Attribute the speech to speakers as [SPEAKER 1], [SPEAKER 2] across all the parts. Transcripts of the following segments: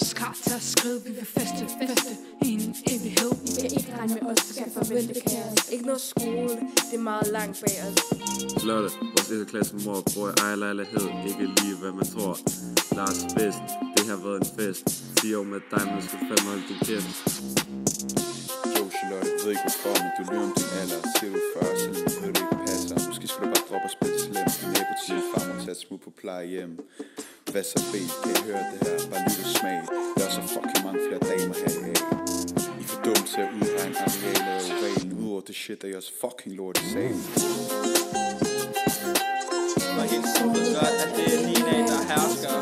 [SPEAKER 1] os klar til at skrive. Vi vil feste i en evighed.
[SPEAKER 2] I vil ikke regne med os, skal forvente kaos.
[SPEAKER 3] Ikke noget skole, det er meget langt bag os.
[SPEAKER 4] Lotte, vores lille klassemor, bruger ejerlejlighed, ikke lige hvad man tror. Lars bedst, det har været en fest. 10 år med dig, men du skal fandme holde din kæft.
[SPEAKER 5] Charlotte, jeg ved ikke hvorfor, men du lyver om din alder. Siger du 40, så lige ved du ikke passer. Måske skal du bare droppe og spille slem. Din nabo til farmor til at smule på plejehjem. Hvad så B, kan I høre det her? Bare lyt og smag. Der er så fucking mange flere damer heraf. I er for dumt til at udregne arealer og ovalen. Udover det shit, der er også fucking lort i sagen.
[SPEAKER 6] For helt solet godt, at det er Nina, der hersker.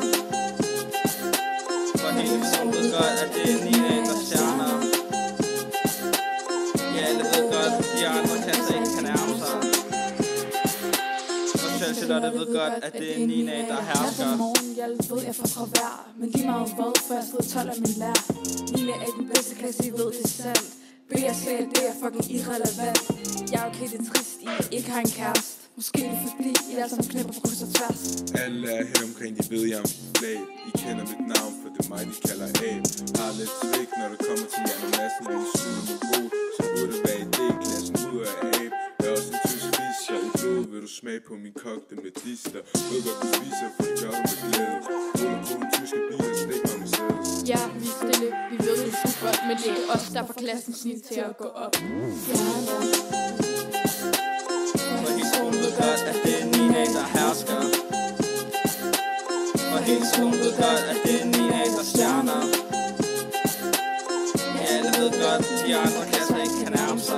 [SPEAKER 6] For helt solet godt, at det er Nina, der stjerner. Ja, alle ved godt, de andre klasser ikke kan nærme sig. Og selv Charlotte ved godt, at det er Nina, der hersker.
[SPEAKER 2] Jeg morgen, jeg ved, jeg får fravær. Men lige meget hvad, for jeg sidder 12 af min lærer. Nina er den bedste klasse, I ved, det er sandt. BSC, det er fucking irrelevant. Jeg er okay, det er trist, I ikke har en kæreste. Måske det er fordi, I er som knæpper på kryds og tværs.
[SPEAKER 5] Alle er her omkring, de ved jeg om flag. I kender mit navn, for det er mig, de kalder af. Har lidt svigt, når det kommer til jer, når massen lille syd med god. Så burde det være i det, klassen ud af ab. Jeg er også en tysk fischer i blod. Vil du smage på min kogte med dister? Ved godt, du spiser, for det gør du med glæde. Ruller på en tyske bil og stik mig med sædes.
[SPEAKER 2] Ja, vi er stille, vi ved det er super. Men det er også der får klassen snit til at gå op.
[SPEAKER 6] For helt skolen ved godt, at det er Nina, der hersker. For helt skolen ved godt, at det er Nina, der stjerner. Ja, alle ved godt, de andre klasser ikke kan nærme sig.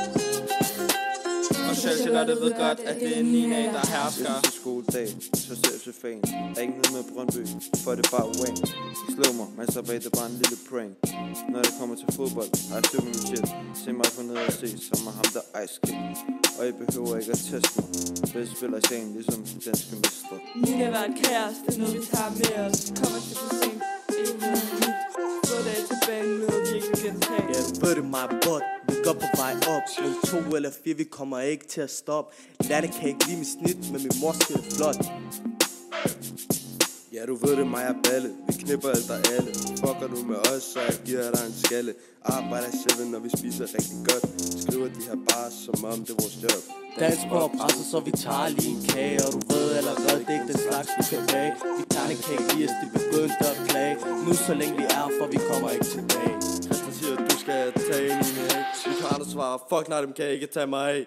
[SPEAKER 6] Og selv Charlotte ved godt, at det er Nina, der hersker.
[SPEAKER 7] Sidste skoledag, så selv til fan. Der er ikke noget med Brøndby, for det er bare wang. De slår mig, men så bag det bare en lille prank. Når det kommer til fodbold, har jeg styr på min shit. Se mig på ned og se, som er ham der ice kick. Og I behøver ikke at teste mig. Bedst spiller i sagen, ligesom de danske mestre.
[SPEAKER 3] Nina var en kæreste, det er noget vi tager med os. Kommer til for sent, ikke noget nyt. Få dage tilbage, noget vi ikke kan tage.
[SPEAKER 8] Ja, ved det mig, bot. Vi går på vej op. Men 2 eller 4, vi kommer ikke til at stoppe. Lærte kan ikke lide mit snit, men min mor skal det flot.
[SPEAKER 9] Ja, du ved det, mig er balle. Vi knipper alt og alle. Fucker du med os, så jeg giver dig en skalle. Arbejder selv, når vi spiser rigtig godt. Skriver de her bare, som om det er vores job.
[SPEAKER 8] Dans på presset, så vi tager lige en kage. Og du ved allerede, det er ikke den slags, vi kan bage. Vi gerne kan ikke lide, at de begyndte at klage. Nu så længe vi er, for vi kommer ikke tilbage.
[SPEAKER 9] Christian siger, du skal tage mine af. Vi kan andre svare, fuck nej, dem kan ikke tage mig af.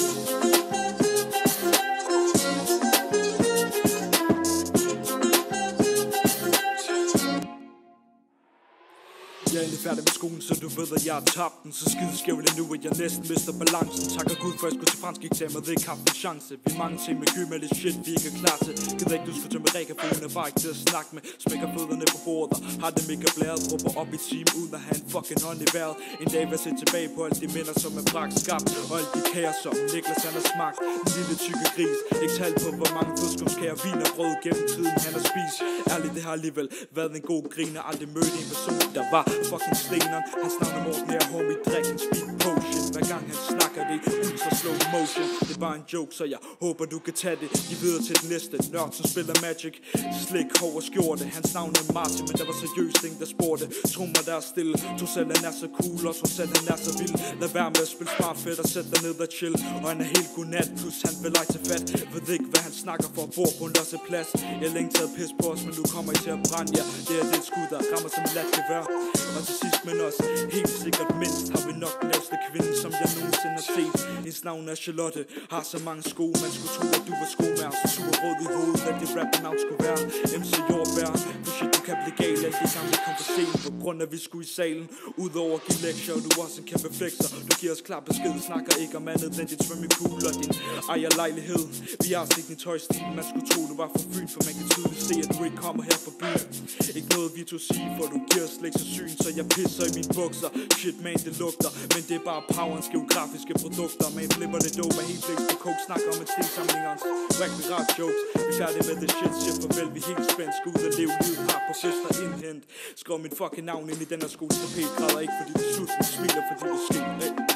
[SPEAKER 10] Jeg er egentlig færdig med skolen, så du ved, at jeg har tabt den. Så skide skævlig nu, at jeg næsten mister balancen. Takker Gud for, at jeg skulle til fransk eksamen, og ikke haft en chance. Vi er mange ting med kø med lidt shit, vi ikke er klar til. Gider ikke, du skulle til med Rika, for hun er bare ikke til at snakke med. Smækker fødderne på bordet, har det mega blæret. Råber op i team, uden at have en fucking hånd i vejret. En dag vil jeg se tilbage på alle de minder, som er bragt skabt. Og alle de kager, som Niklas han har smagt. En lille tykke gris, ikke tal på, hvor mange fødselskomskager, vin og brød gennem tiden han har spist. Ærligt, det har alligevel været en god griner. Aldrig mødte en person, der var fucking steneren. Hans navn er Mortensen-Serra, homie, drik en speed potion. Hver gang han snakker det ultra slow motion. Det er bare en joke, så jeg håber du kan tage det. De videre til den næste nørd, som spiller Magic. Slik, hår og skjorte. Hans navn er Martin, men der var seriøst ingen der spurgte. Tro mig, der er stille. Tro selv han er så cool, og tro selv han er så vild. Lad være med at spille smart fedt og sæt dig ned og chill. Og han er helt godnat, plus han vil lege til fat. Ved ikke hvad han snakker for, bor på en losseplads. Jeg har længe taget pis på os, men nu kommer I til at brænde jer. Det er det skud, der rammer som et latgevær. Og til sidst, men også helt sikkert mindst, har vi nok den ældste kvinde, som jeg nogensinde har set. Hendes navn er Charlotte, har så mange sko, man skulle tro, at du var skomær. Så super rød i hovedet, at det rapper-navn skulle være MC Jordbær. For shit, du kan blive gal, alt det gamle kom for sent, på grund af vi skulle i salen. Udover at give lektier, du er også en kæmpe flexer. Du giver os klar besked, snakker ikke om andet end dit swimmingpool og din ejerlejlighed. Vi har set din tøjstil, man skulle tro, du var for Fyn, for man kan tydeligt se, at du ikke kommer her fra byen. Ikke noget vi tog sige, for du giver slet så syn, så jeg pisser i mine bukser. Shit man, det lugter, men det er bare powerens geografiske produkter. Man flipper det dope, helt flex på coke, snakker om en stensamlingerens rap jokes. Vi er færdige med det shit, siger farvel, vi er helt spændt. Skal ud og leve livet her på fester indhent. Skriv mit fucking navn ind i den her skoles tapet. Græder ikke fordi det er slut, men smiler fordi det sker.